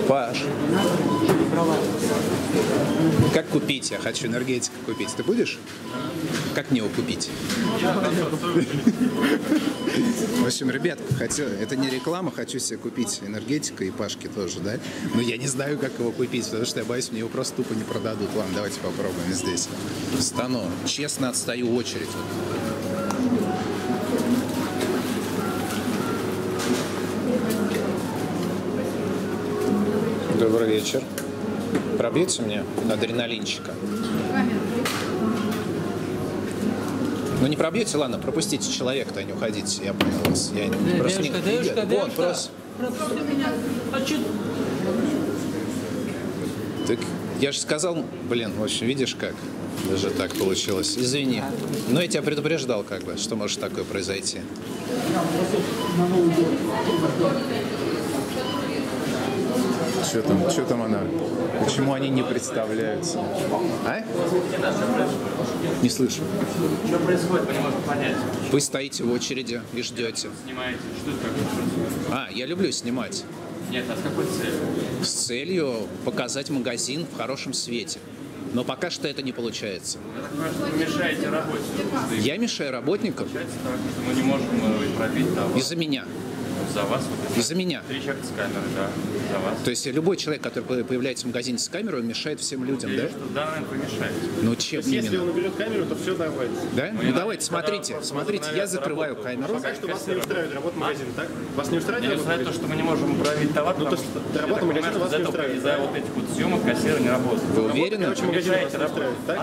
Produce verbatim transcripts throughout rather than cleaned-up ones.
Паш, как купить? Я хочу энергетика купить. Ты будешь? Как мне его купить? В общем, ребят, хочу, это не реклама, хочу себе купить энергетика и Пашки тоже, да? Но я не знаю, как его купить, потому что я боюсь, мне его просто тупо не продадут. Ладно, давайте попробуем здесь. Встану. Честно отстаю очередь. Добрый вечер. Пробьете мне адреналинчика? Ну не пробьете, ладно, пропустите человека-то, не уходите, я понял вас. Я Да, просто девушка, не... девушка, Вон, девушка, просто... пропусти меня. Хочу... Так я же сказал, блин, в общем, видишь как? Даже так получилось. Извини. Но я тебя предупреждал, как бы, что может такое произойти. Что там, что там она? Почему они не представляются? А? Не слышу. Что происходит, мы не можем понять. Вы стоите в очереди и ждете. Снимаете, что это такое? А, я люблю снимать. Нет, а с какой целью? С целью показать магазин в хорошем свете. Но пока что это не получается. Я так понимаю, что вы мешаете работе. Я мешаю работникам Получается так, что мы не можем э, пробить товар. из-за меня. За вас. Вот, Из-за меня. три человека с камерой, да. За вас. То есть любой человек, который появляется в магазине с камерой, он мешает всем людям, Я да? вижу, что в данный момент вы мешаете. Ну чем Если именно? он уберет камеру, то все нормально. Да? Ну я- давайте, когда смотрите, просто смотрите, я возобновляется закрываю работа, камеру. Пока что вас не устраивает работа магазина, так? Вас не устраивает Меня работа устраивает то, магазина? что мы не можем пробить товар, Ну, потому то есть что работа я так магазина понимаю, вас что не из-за устраивает, из-за да? вот этих вот съемок кассиры не работают. Вы уверены? Короче, Вы магазин вас мешаете не устраивает, так?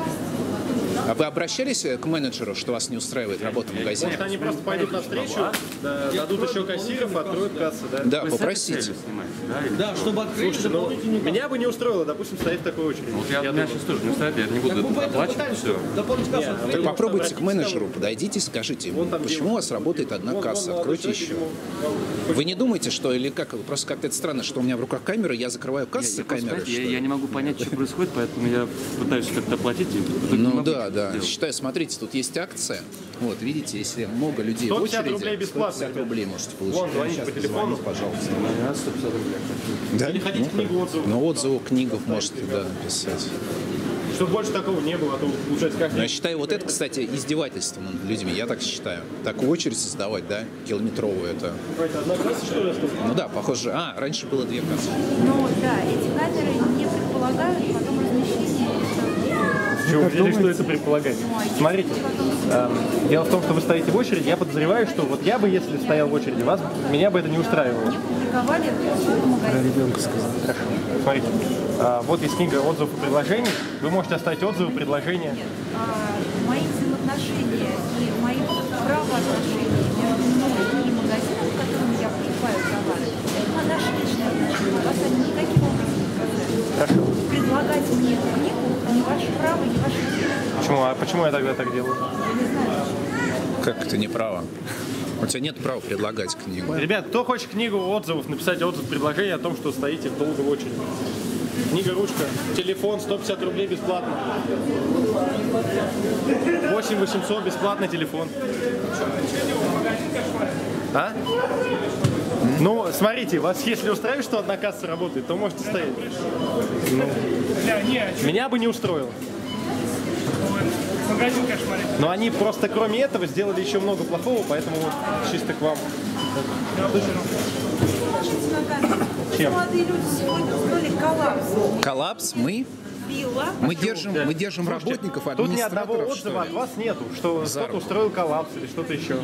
А вы обращались к менеджеру, что вас не устраивает работа магазина? Может, они просто пойдут навстречу, да, дадут еще кассиров, откроют кассы, да? Да, Вы с этой попросите. целью снимаете, да? или- Да, чтобы открыть Слушайте, ну, дополнительный... меня бы не устроило, допустим, стоять в такой очереди. Вот я, Я меня думаю. сейчас тоже не устраивает, я не буду Мы поэтому оплачивать, пытаемся все. дополнить кассу. Нет, Так вы попробуйте к обратитесь менеджеру, ко подойдите, скажите ему, Вон там почему у вас работает одна Вон, касса, вон, откройте молодой еще. человек, ему- Вы не думаете, что или как, просто как-то это странно, что у меня в руках камера, я закрываю кассу Я, просто, камерой, я, что я ли? не могу понять, что происходит, поэтому я пытаюсь как-то оплатить. И в итоге не Ну могу да, ничего да. сделать. Считаю, смотрите, тут есть акция. Вот, видите, если много людей в сто пятьдесят очереди, рублей бесплатно, сто пятьдесят рублей можете получить. Вон, звоните Сейчас по телефону. позвоните, пожалуйста. Я сто пятьдесят рублей хочу. Да? Или хотите книгу отзывов? Ну, отзывы, книгов можете, да, написать. Чтобы больше такого не было, а то получается как Но я считаю, вот это, кстати, издевательство над людьми, я так считаю. Такую очередь создавать, да, километровую, это... Какая-то одна касса, что ли, осталась? Ну да, похоже. А, раньше было две кассы. Ну да, эти камеры не предполагают потом размещение. Что, увидели, что это предполагает? Смотрите, эм, дело в том, что вы стоите в очереди, я подозреваю, что вот я бы, если стоял в очереди, вас, меня бы это не устраивало. Не публиковали в магазине. Ребенка сказал. Хорошо. Смотрите, а, вот есть книга отзывов и предложений. Вы можете оставить отзывы, предложения. А, мои взаимоотношения и мои правоотношения между мной и магазином, в котором я покупаю товары, это наши личные отношения. Вас они никаким образом не касаются. Хорошо. Предлагать мне книгу не ваше право, не ваше дело. Почему? А почему я тогда так делаю? Я не знаю, почему. Как это неправо? У тебя нет права предлагать книгу. Ребят, кто хочет книгу отзывов, написать отзыв, предложение о том, что стоите долго в очереди. Книга, ручка, телефон, сто пятьдесят рублей бесплатно. восемь восемьсот бесплатно телефон. А? Ну, смотрите, вас если устраивает, что одна касса работает, то можете стоять. Ну, меня бы не устроило. Магазин кошмарит. Но они просто кроме этого сделали еще много плохого, поэтому вот чисто к вам. Чем? Молодые люди сегодня устроили коллапс. Коллапс мы? Билла. Мы держим, мы держим Слушайте, работников, тут ни одного администраторов, отзыва что от ли? вас нету, что кто-то устроил коллапс или что-то еще.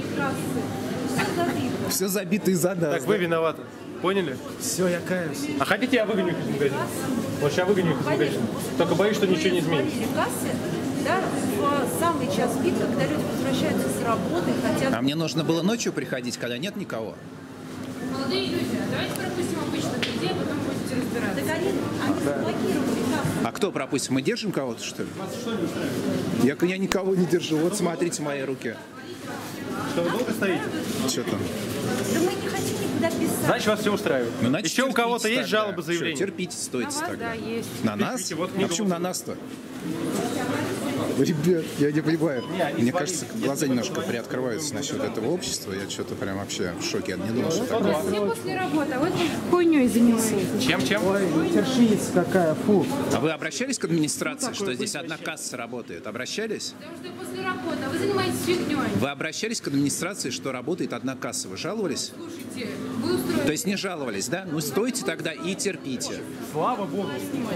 Все забито из-за нас. Так, вы виноваты. Поняли? Все, я каюсь. А хотите, я выгоню их из магазина? Вот сейчас выгоню их из магазина. Только боюсь, что ничего не изменится. Кассы, да, в самый час пик, когда люди возвращаются с работы, хотят... А мне нужно было ночью приходить, когда нет никого. Молодые люди, давайте пропустим обычных людей, а потом будете разбираться. Так они, они заблокировали кассы. А кто пропустим? Мы держим кого-то, что ли? Я, я никого не держу. Вот смотрите мои руки. Что вы долго стоите? Что там? Да мы не хотим никуда писать. Значит, вас все устраивает. Ну, значит, Еще у терпите кого-то есть тогда. жалобы, заявления? Что, терпите, стойте На вас, тогда. да, есть. На нас? Пишите, вот А книга почему на отзывов. нас-то? Ребят, я не понимаю. Не, они Мне свалили. кажется, глаза немножко приоткрываются насчет этого общества. Я что-то прям вообще в шоке. Я не думал, что так. Все после работы, а вот хуйней занимаюсь. Чем, чем? Тершица какая, фу. А вы обращались к администрации, что здесь одна касса работает? Обращались? Потому что я после работы, а вы занимаетесь фигней. Вы обращались к администрации, что работает одна касса? Вы жаловались? Слушайте, вы устроили... То есть не жаловались, да? Ну стойте тогда и терпите. Слава богу.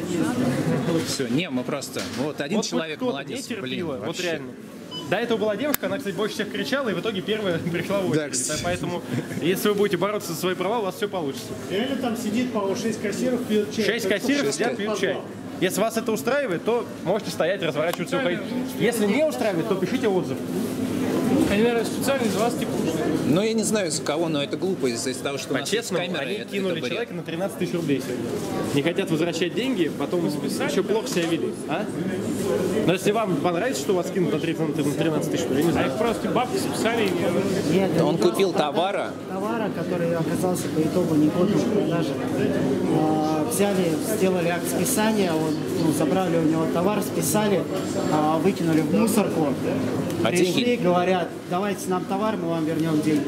Все, не, мы просто... Вот один Вот человек хоть кто-то молодец. не терпила, Блин, вот вообще. реально. До этого была девушка, она, кстати, больше всех кричала, и в итоге первая пришла в очередь. кстати. Поэтому, если вы будете бороться за свои права, у вас все получится. Реально там сидит, по-моему, шесть кассиров, пьют чай. Шесть кассиров Шесть сидят, кассиров. пьют чай. Если вас это устраивает, то можете стоять, разворачиваться и уходить. Если не устраивает, то пишите отзыв. Они, наверное, специально из вас типа ушли. Ну, я не знаю, из-за кого, но это глупо из-за того, что у нас есть По-честному, камеры. они это- кинули это бред. человека на тринадцать тысяч рублей сегодня. Не хотят возвращать деньги, потом еще плохо себя вели. А? Но если вам понравится, что вас кинут на тринадцать тысяч рублей, я не А знаю. их просто бабки списали. и- Нет, Он они купил просто товара. Товара, который оказался по итогу негодным к продаже. А, взяли, сделали акт списания, он, ну, забрали у него товар, списали, а, выкинули в мусорку. А Пришли, деньги? говорят, давайте нам товар, мы вам вернем деньги.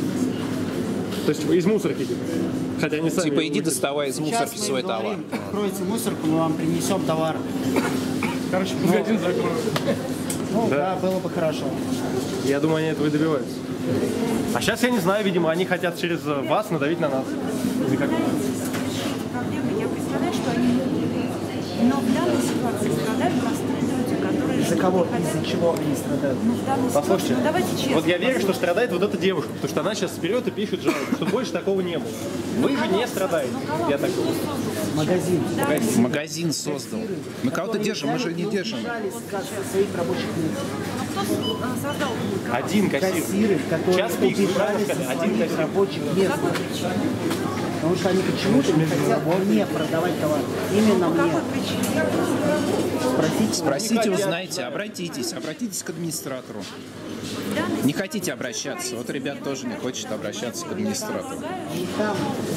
То есть из мусорки, типа. Хотя они сами... Типа иди его доставай из Сейчас мусорки мы свой им товар. говорим, откройте мусорку, мы вам принесем товар. Короче, магазин закрою. Ну да, было бы хорошо. выкинули. Я думаю, они этого и добиваются. А сейчас я не знаю, видимо, они хотят через э, вас надавить на нас. Или как? Проблемы, я представляю, что они могут быть. Но в данной ситуации страдают простые люди, которые Из-за ждут кого, и хотят. из-за чего они страдают? Ну, в данной Послушайте, ситуации, ну, давайте честно. вот я верю, что страдает вот эта девушка, потому что она сейчас вперед и пишет жалобу, что больше такого не было. Вы же не страдаете. Я так думаю. Магазин. Магазин создал. Мы кого-то держим, мы же не держим. Убежали со своих рабочих мест. Кто а, создал? Один кассир. Кассиры, которые Час пик, вы убежали правильно со сказали, один своих кассир. рабочих мест. Какой причине? Потому что они почему-то не хотят мне продавать товар. Именно По мне. какой причине? Спросите. Спросите, узнайте, обратитесь, обратитесь к администратору. Не хотите обращаться? Вот ребят тоже не хочет обращаться к администратору. И там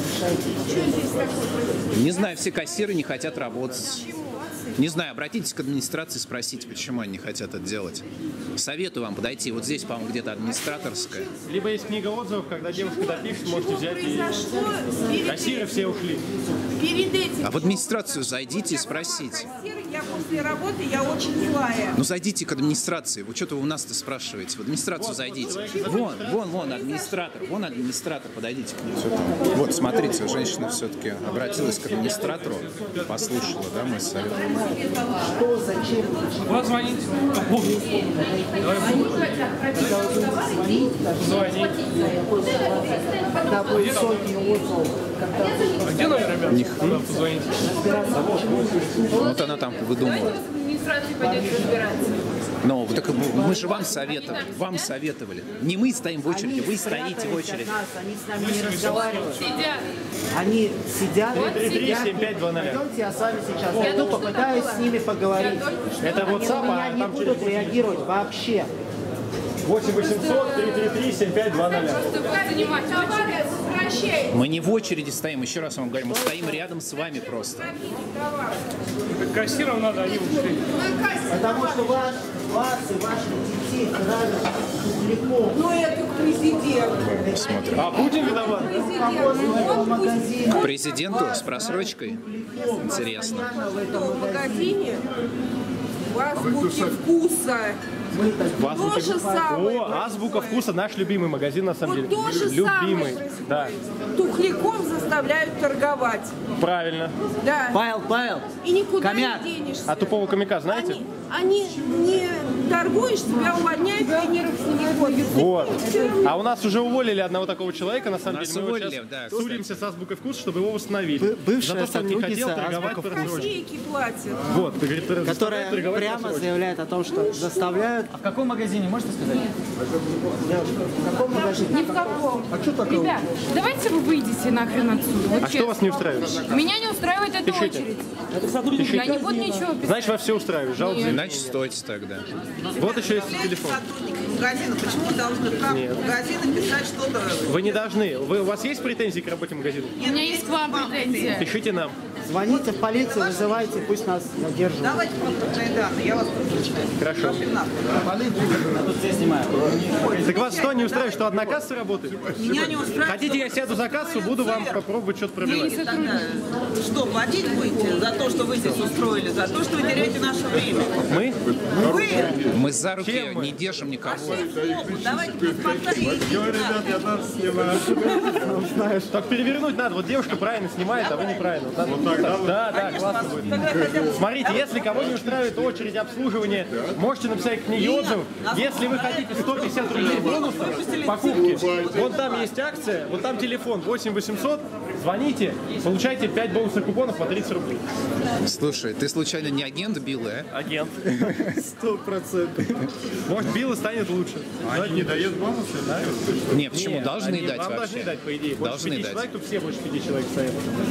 решайте. Не знаю, все кассиры не хотят работать. Не знаю, обратитесь к администрации, спросите, почему они не хотят это делать. Советую вам подойти. Вот здесь, по-моему, где-то администраторская. Либо есть книга отзывов, когда девушка допишет, можете взять и... Произошло перед, Кассиры все ушли. перед этим. А в администрацию зайдите и спросите. Кассир, я после работы, я очень злая. Ну зайдите к администрации. Вы что-то вы у нас-то спрашиваете? В администрацию зайдите. Вон, вон, вон администратор. Вон администратор. Подойдите к нему. Вот, смотрите, женщина все-таки обратилась к администратору, послушала, да, мой совет. Что, зачем? Вот звоните. Давай звони. Когда будет сотни отзывов, когда будет А где номер, ребят? Куда позвоните? Вот она там выдумала. Администрация пойдет разбираться. Но так мы же вам советовали. Вам советовали. Не мы стоим в очереди, вы стоите в очереди. нас, они с нами не разговаривают. Сидят. Они сидят, три три сидят. семь пять два ноль. Пойдемте, я с вами сейчас зайду, попытаюсь с ними поговорить. Это Они WhatsApp, на меня а не там будут через реагировать вообще. восемь восемьсот три три три семь пять два ноль. Просто будет занимать очередь. Прощай. Мы не в очереди стоим, еще раз вам говорю, мы стоим рядом с вами просто. Так кассирам надо, они ушли. Потому что вас, вас и ваших детей травят легко. Ну это президент. Посмотрим. А Путин виноват? Этого магазина. К президенту с просрочкой? Интересно. В магазине в азбуке вкуса. В азбуке- То же самое. О, азбука вкуса, наш любимый магазин, на самом Вот деле. то же Любимый. самое Да, происходит. Тухляком заставляют торговать. правильно. Да. Павел, Павел, И никуда Комяк. не денешься. А тупого комика знаете? Они, они не торгуешь, тебя увольняют, пионеров с ними ходят. Вот. А у нас уже уволили одного такого человека, на самом Нас деле. Мы вот уволили, сейчас да, судимся с азбукой вкуса, чтобы его восстановили. Бы- бывшая За то, что он не хотел сотрудница торговать «Азбука по рассрочке. Копейки платят. Вот, говорит, которая заставляют торговать прямо рассрочкой. заявляет о том, что заставляют. В каком магазине, можете сказать? В каком магазине? Ни в каком. А что такое? Ребят, давайте вы выйдете нахрен отсюда. Вот А что вас не устраивает? Меня не устраивает эта Пишите. очередь. Я не буду ничего писать. Значит, вас все устраивает. Жалоб за- Значит, стойте тогда. Вот еще есть телефон. Сотрудники магазина, почему должны в Нет. магазина писать что-то? Вы не должны. Вы, у вас есть претензии к работе магазина? У меня есть к вам претензия. Пишите нам. звоните в полицию, вызывайте, пусть нас задержат. Давайте паспортные данные, я вас прочитаю. Хорошо. Так вас что, не устраивает, что одна касса работает? Меня не устраивает. Хотите, я сяду за кассу, буду вам попробовать что-то пробивать? Что, платить будете за то, что вы здесь устроили, за то, что вы теряете наше время? Мы? Вы? Мы за руки не держим никого. Давайте паспорта и Знаешь, так перевернуть надо. Вот девушка правильно снимает, а вы неправильно. Вот, вот так, да? Да, да, классно будет. Смотрите, если кого не устраивает очередь обслуживания, можете написать к ней отзыв. Если вы хотите сто пятьдесят рублей бонусов покупки, вот там есть акция, вот там телефон восемь восемьсот, звоните, получайте пять бонусных купонов по тридцать рублей. Слушай, ты случайно не агент Билла, а? Агент. Сто процентов. Может, Билла станет лучше. Они не дают бонусы, да? Не, почему? Не, Должны они дать вам вообще. должны дать, по идее. Больше Должны пяти дать. человек, то все больше пяти человек стоят.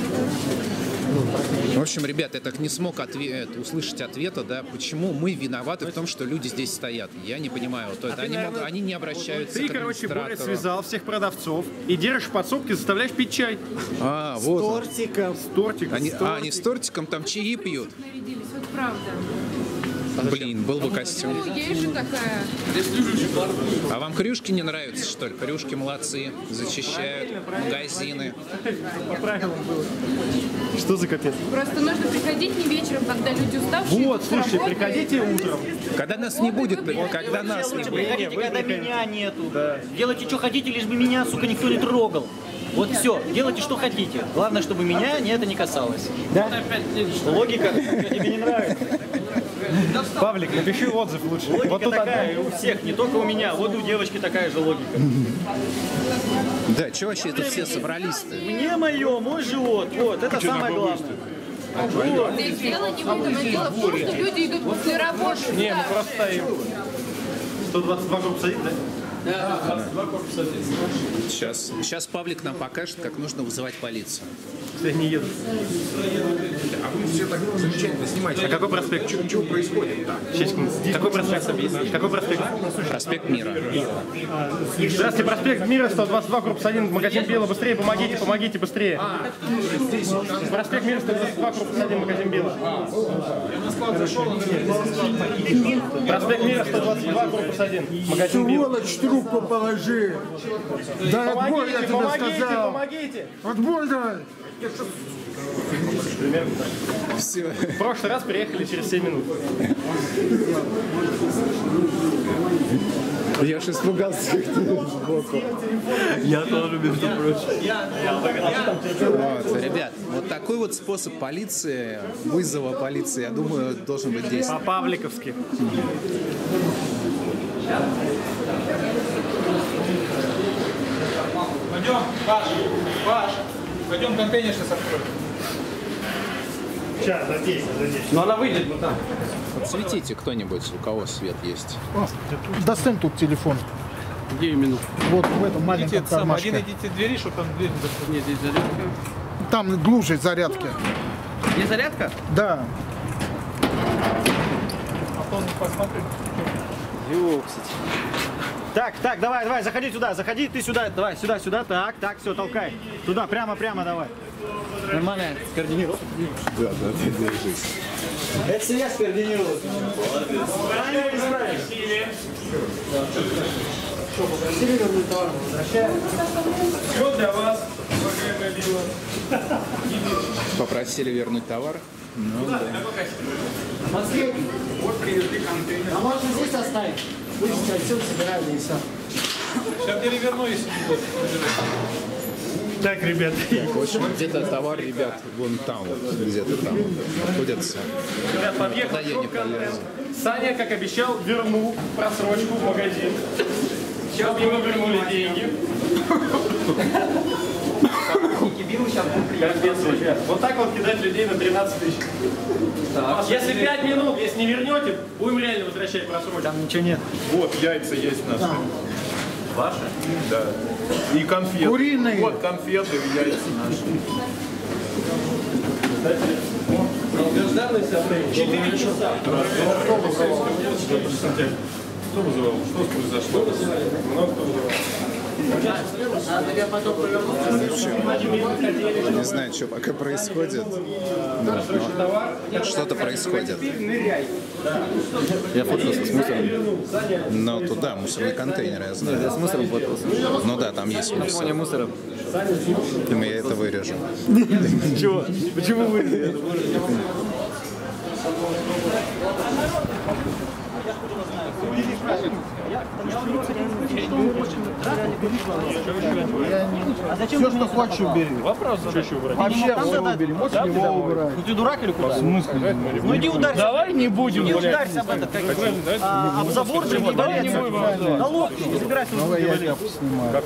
В общем, ребят, я так не смог отве- услышать ответа, да, почему мы виноваты в том, что люди здесь стоят. Я не понимаю. Вот это. ты, они, наверное, могут- они не обращаются Ты, к короче, Боря, администратору. связал всех продавцов и держишь в подсобке, заставляешь пить чай. А, вот. он. Тортиком. С тортиком. Они, с а, тортиком. они с тортиком там чаи пьют. Нарядились, вот правда. Блин, был бы костюм. Ну, я же такая. А вам крюшки не нравятся, что ли? Крюшки молодцы, зачищают магазины. По правилам было. Что за капец? Просто нужно приходить не вечером, когда люди уставшие. Вот, слушайте, приходите утром. Когда нас не будет, когда нас не будет. Приходите, когда меня нету. Делайте, что хотите, лишь бы меня, сука, никто не трогал. Вот все, делайте, что хотите. Главное, чтобы меня не это не касалось. Да? Логика тебе не нравится. Павлик, напиши отзыв лучше. Логика Вот тут такая одна. у всех, не только у меня. Вот у девочки такая же логика. Да, что вообще тут все собрались-то? Мне мое, мой живот. Вот, это самое главное. Здесь дело не в этом, а дело в том, что люди идут после работы. Не, мы просто стоим. сто двадцать два корпус один, да? Сейчас, сейчас Павлик нам покажет, как нужно вызывать полицию. Кстати, не едут. А вы все так замечательно снимаете. А какой проспект? Что, что происходит? Да. Сейчас, какой проспект? Какой проспект? Проспект Мира. Здравствуйте, проспект Мира, сто двадцать два, корпус один, магазин Билла. Быстрее, помогите, помогите, быстрее. Проспект Мира, сто двадцать два, корпус один, магазин Билла. Проспект Мира, сто двадцать два, корпус один, магазин Билла. Сволочь, трубку положи. Да отбой, я Помогите, тебе помогите, сказал. помогите. Отбой давай. Все. В прошлый раз приехали через семь минут. Я же испугался сбоку. Я тоже, между прочим. Вот, ребят, вот такой вот способ полиции, вызова полиции, я думаю, должен быть действен. По-павликовски. Пойдем, Паш, Паш, пойдем контейнер сейчас откроем. Сейчас, за здесь, за здесь. Но она выйдет вот там. Подсветите кто-нибудь, у кого свет есть. Достань тут телефон. Где именно? Вот в этом маленьком Идите, сам, кармашке. один идите в двери, чтобы там дверь не закрыта. Нет, здесь зарядка. Там глубже зарядки. Где зарядка? Да. А то он посмотрит. Ёпсить. Так, так, давай, давай, заходи сюда, заходи, ты сюда, давай, сюда, сюда, так, так, все, толкай. Туда, прямо, прямо давай. Нормально, скоординировал. Да, да, да, держись. Это все я скоординировал. Правильно не справишь. Что, попросили вернуть товар, возвращаем. Все для вас, уважаемая Билла. Попросили вернуть товар. Ну, да. Последний. Вот привезли контейнер. А можно здесь оставить? Будете отсюда собирали и все. Сейчас переверну, если не будет. Так, ребят. В общем, где-то товар, ребят, вон там, вот, где-то там находится. Ребят, подъехал Куда я не шок-контент. полезу. Саня, как обещал, вернул просрочку в магазин. Сейчас ему вернули деньги. Капец, ребят. Вот так вот кидать людей на тринадцать тысяч. Если пять минут, если не вернете, будем реально возвращать просрочку. Там ничего нет. Вот яйца есть наши. Ваши? Да. И конфеты. Куриные. Вот конфеты, яйца наши. четыре часа. Кто вызывал? Что произошло? Много кто вызывал. Не знаю, что пока происходит. Но, но что-то происходит. Я фоткался с мусором. Но туда, мусорный контейнер, я знаю. Я с мусором фоткался. Ну да, там есть На фоне мусор. мусора. Думаю, я это вырежу. Чего? Почему вырежу? Все, что хочешь, убери. Вопрос задачу убрать. Вообще все убери. Можешь его убрать. Ну ты дурак или куда? В смысле? Ну иди ударься. Давай не будем, Не блядь. ударься об этот, как а, об забор же, вот, Давай не будем. да лодки, не забирайся. Давай я тебя поснимаю.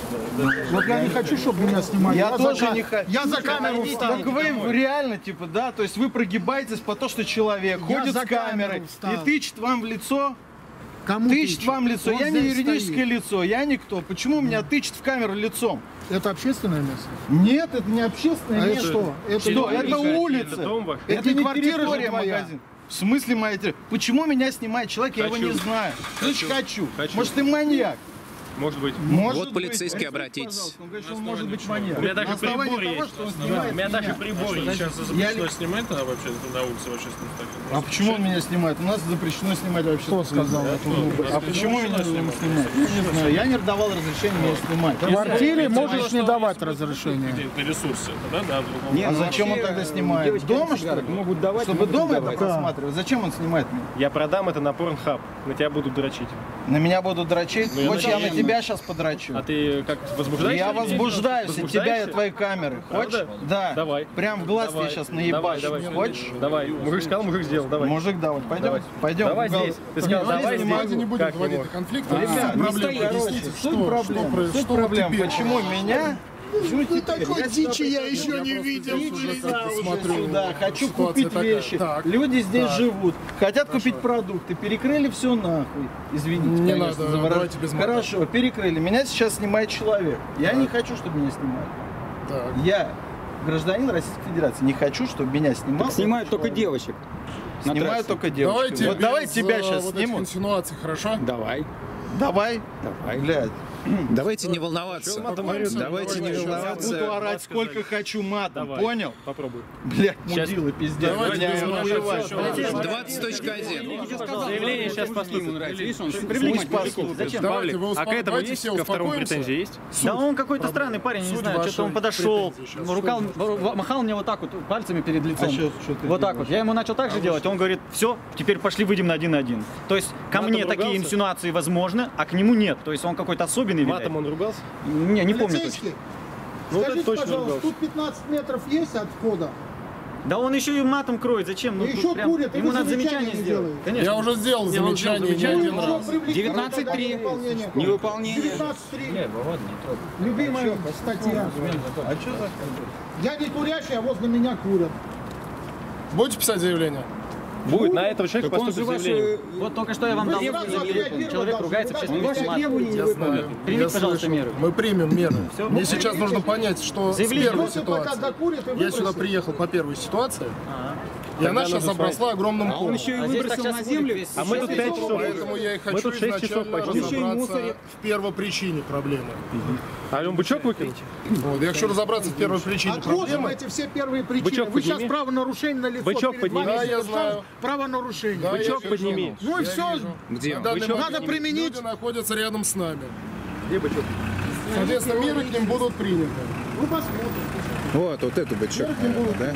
Вот я не хочу, чтобы меня снимали. Я, я тоже за, не хочу. Я за камеру встану. Так вы реально, типа, да, то есть вы прогибаетесь по то, что человек Я ходит за с камерой камеру и тычет вам в лицо. Кому тычет тычет? вам в лицо. Он Я не здесь юридическое стоит. лицо, я никто. Почему меня тычет в камеру лицом? Это общественное место? Нет, это не общественное А это место. что? Это что? дом? Это улица. Это дом ваш. Это Это не не квартира же территория твоя. магазин. В смысле моя территория? Почему меня снимает человек, я его Хочу. не знаю. Значит, хочу. Хочу. Может, ты маньяк? Может быть. Может Вот полицейский, быть. обратитесь. Он говорит, что он может быть маньяк. У меня даже На основании прибор того, есть. что он У снимает меня даже меня. прибор есть. Сейчас Я запрещено ли- снимать тогда вообще на улице в общественном месте. А почему он меня снимает? У нас запрещено снимать вообще. Кто сказал эту глупость? А почему меня снимать? Я не знаю. Я не давал разрешения меня снимать. В квартире можешь не давать разрешения. На ресурсы, да, да, в другом. А зачем он тогда снимает? Дома, что ли? Могут давать, Чтобы могут дома не это давать. просматривать? Зачем он снимает меня? Я продам это на Pornhub. На тебя будут дрочить. На меня будут дрочить? Ну, я Хочешь, я на надеюсь. тебя сейчас подрочу? А ты как возбуждаешься? Я людей? возбуждаюсь от тебя и Возбуждаешься? от твоей камеры. Хочешь? Правда? Да. Давай. Прям в глаз Давай. тебе сейчас Давай, наебашь. давай. Хочешь? Давай. Мужик сказал, мужик сделал. Давай. Мужик, давай. Пойдем? Давай. Пойдем. Давай в угол. здесь. Ты сказал, Здесь давай не здесь. могу. Не будем Как доводить не до конфликта. Ребят, Ребят, не проблема. стоит. Объясните, Суть что, проблем. что, про- Суть что проблем. теперь? Почему меня? Почему Такой теперь? дичи я еще не видел. Уже Смотрю, сюда. Хочу ситуация купить такая. вещи. Так. Люди здесь Так. живут. Хотят купить продукты. Перекрыли все нахуй. Извините, Не конечно, надо, за ворот. давайте без мата. Хорошо, перекрыли. Меня сейчас снимает человек. Я не хочу, чтобы меня снимали. Так. Я гражданин Российской Федерации. Не хочу, чтобы меня снимал. Так снимают только девочек. На Снимают трассе. только девочек. Давайте Вот без, давай тебя э, сейчас вот этих снимут. инсинуаций, хорошо? Давай. Давай. Давай. Блядь. Давайте не волноваться. Успокоимся, Давайте не давайте. Буду волноваться. орать сколько хочу матом. Давай. Понял? Попробуй. Блядь, Сейчас. мудила, пиздец. Давайте Меня без мата. наплевать. двадцать точка один. Заявление сейчас поступит. Пусть послушает. Зачем? Давайте, Павлик, вы а к этому давайте есть все ко второму успокоимся. претензии есть? Да он какой-то странный парень, не Суть знаю, что-то он вашей подошел, претензии сейчас. рукал, махал мне вот так вот пальцами перед лицом. А что- что ты вот так вот. Я ему начал так же делать, он говорит, все, теперь пошли выйдем на один на один. То есть ко Матом мне такие ругался? инсинуации возможны, а к нему нет. То есть он какой-то особенный, видать. Матом он ругался? Не, не помню точно. Полицейский, Ну, вот это скажите, точно пожалуйста, ругался. тут пятнадцать метров есть от входа? Да он еще и матом кроет, зачем? Ну, И тут еще прям- курит, и ему вы надо замечания замечание не сделать. делаете. Конечно. Я уже сделал Я вам замечание, сделал не замечание. один раз. девятнадцать три. Невыполнение. девятнадцать три. Любимая статья. А что за... Я не курящий, а возле меня курят. Будете писать заявление? Будет, на этого человека Так он же поступит заявление. ваши... Вот только что я вам Вы дал сразу заявление. отреагировали Человек должны. ругается в Вы общественном Ваши месте. требования не Я выполнены. знаю. Примите, Я пожалуйста, слышал. меры. Мы примем меры. Всё. Мне сейчас нужно понять, что с Заявление. первой Просто пока ситуации. докурит и Я выбросит. сюда приехал по первой ситуации. И Тогда она сейчас надо обросла огромным А он колом. еще и А здесь так выбросил сейчас на будет землю. весь- А мы тут пять часов. Поэтому я и Мы хочу тут шесть часов изначально почти. Еще и разобраться мусорит. в первопричине проблемы. А он бычок выкинул? Вот, я хочу разобраться в первой причине Отложим проблемы. эти все первые причины. Бычок Вы сейчас подними. правонарушение на лицо. Бычок перед подними. вами Да, я совершен знаю. Правонарушение. Да, Бычок я подними. вижу. Ну и Я все. вижу. Где На он? данный Надо момент применить. люди находятся рядом с нами. Где бычок? Соответственно, меры к ним будут приняты. Вы посмотрите. Вот, вот эту бычок, наверное, да?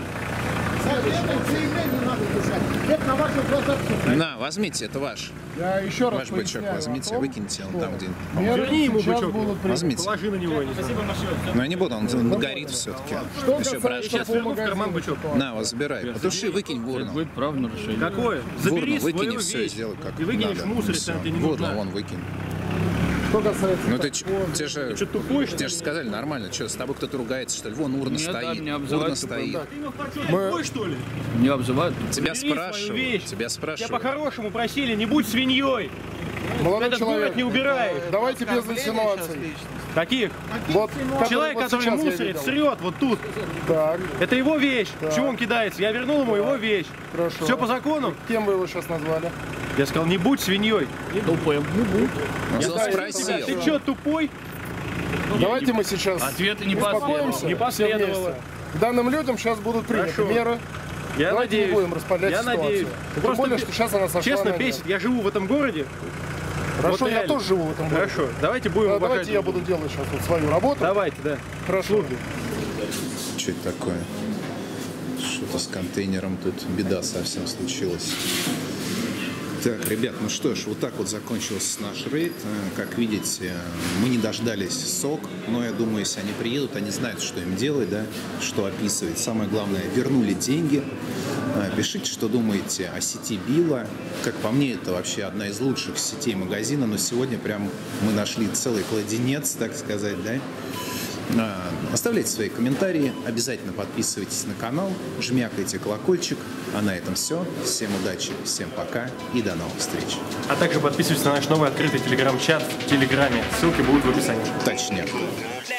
Это заявление надо писать. Это на ваших глазах все. На, возьмите, это ваш. Я еще раз Ваш бычок поясняю о возьмите, том, выкиньте, он что там где. меры Верни ему сейчас бычок. будут приняты. Возьмите. Положи на него, я не знаю. Но я не буду, он, он горит все-таки. Что Еще касается брать. Сейчас по верну в магазину карман бычок. ситуации. На, вот забирай. Потуши, выкинь в урну. Будет правонарушение. Какое? В Забери урну свою выкинь, все, вещь. сделай как И выкинешь надо. в мусор, И если всё. она тебе не В урну нужна. вон выкинь. Что касается Ну ты, ч- тебе же, Что, тупой, что тебе же сказали нормально, что, с тобой кто-то ругается, что ли? Вон урна Нет, да, стоит, меня урна обзывают стоит. Тупой, что ли? Не обзывают. Тебя Убери свою спрашивают, вещь. тебя Тебя спрашивают. по-хорошему просили, не будь свиньей. молодой Этот человек, город не убираешь. давайте без инсинуаций. Каких? Вот, Человек, вот который сейчас я мусорит, видел. срет вот тут. Так, Это его вещь. Чего он кидается? Я вернул ему его вещь. хорошо. Все по закону. Кем вы его сейчас назвали? Я сказал, не будь свиньей. Тупым. Он Я спросил. Ты что, тупой? Давайте мы сейчас Ответа не успокоимся. последовало. Не все последовало. вместе. К данным людям сейчас будут приняты Хорошо. меры. Я Давайте надеюсь. не будем распалять Я ситуацию. надеюсь. Тем Просто более, что сейчас она сошла честно на нет. бесит. Я живу в этом городе. Хорошо, Вот я реально. тоже живу в этом городе. Хорошо, давайте будем Да, уважать давайте я друг буду делать сейчас вот свою работу. Давайте, да. Хорошо. Что это такое? Что-то с контейнером тут беда совсем случилась. Так, ребят, ну что ж, вот так вот закончился наш рейд. Как видите, мы не дождались сок, но я думаю, если они приедут, они знают, что им делать, да, что описывать. Самое главное, вернули деньги. Пишите, что думаете о сети Билла. Как по мне, это вообще одна из лучших сетей магазина, но сегодня прям мы нашли целый кладенец, так сказать, да. Оставляйте свои комментарии, обязательно подписывайтесь на канал, жмякайте колокольчик. А на этом все. Всем удачи, всем пока и до новых встреч. А также подписывайтесь на наш новый открытый телеграм-чат в Телеграме. Ссылки будут в описании. Точнее.